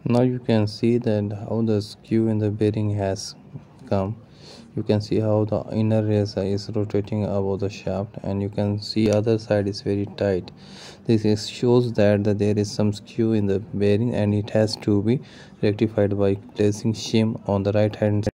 Now you can see that how the skew in the bearing has come. You can see how the inner racer is rotating above the shaft, and you can see other side is very tight. Shows that there is some skew in the bearing, and it has to be rectified by placing shim on the right hand side.